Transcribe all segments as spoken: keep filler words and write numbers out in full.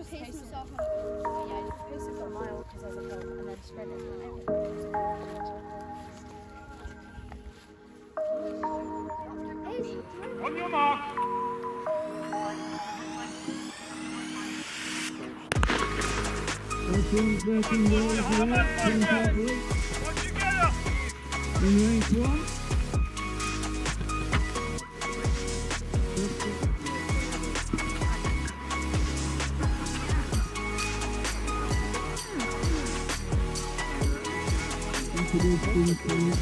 just pace myself on it. Yeah, you can pace it for a mile because there's a hill and then sprint it. On your mark! Everyone's working well as well. One together! In range one. Introducing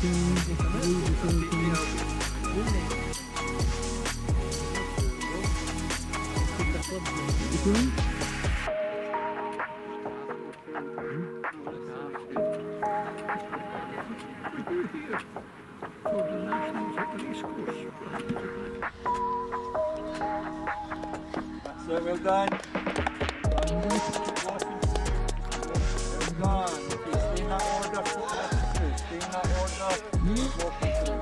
the So well done. Well done. Okay, stay in that order. Stay in that order. Walking through.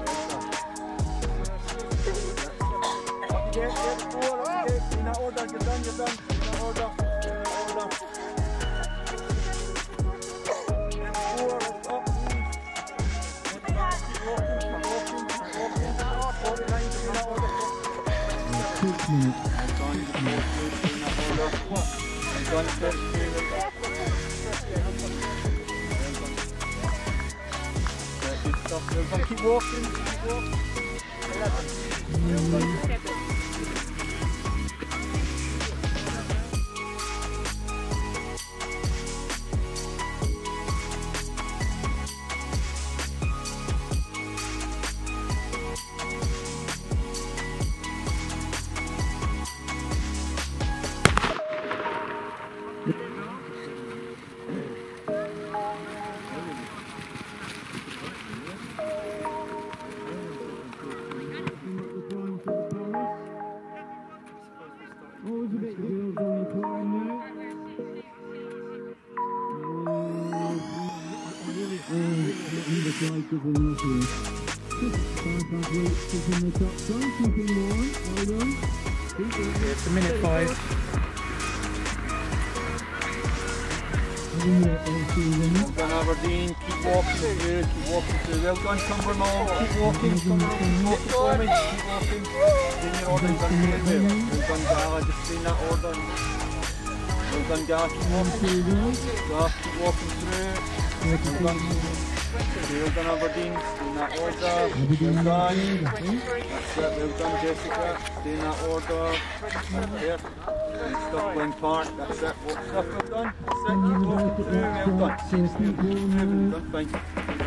Up you get, get four, up you get. Stay in that order. You're done, you're done. Stay in that order. Stay in that order. Get four, up please. Keep walking, keep walking, keep walking. forty-nine, stay in that order. six minutes. Well done, first period. Good stuff. Well done. Keep walking. Keep walking. Always a bit girls on your time now. Oh, the strikers are not here. Five athletes in the top zone, keeping warm. Well done. It's a minute five. Well done, Aberdeen. Keep walking through. Keep walking through. Well done, Cumbernauld. Keep walking. Cumbernauld, keep walking for me. Keep walking. Stay in your order. You've done really well. Well done, Gala. Just stay in that order. Well done, Gala. Keep walking through. Gala, keep walking through. Well done. Well done, Aberdeen. Stay in that order. Well done. That's it. Well done, Jessica. Stay in that order. That's it. Stop playing part. That's it. Walk stuff. Well done. That's it. Keep walking through. Well done. Well done. Fine.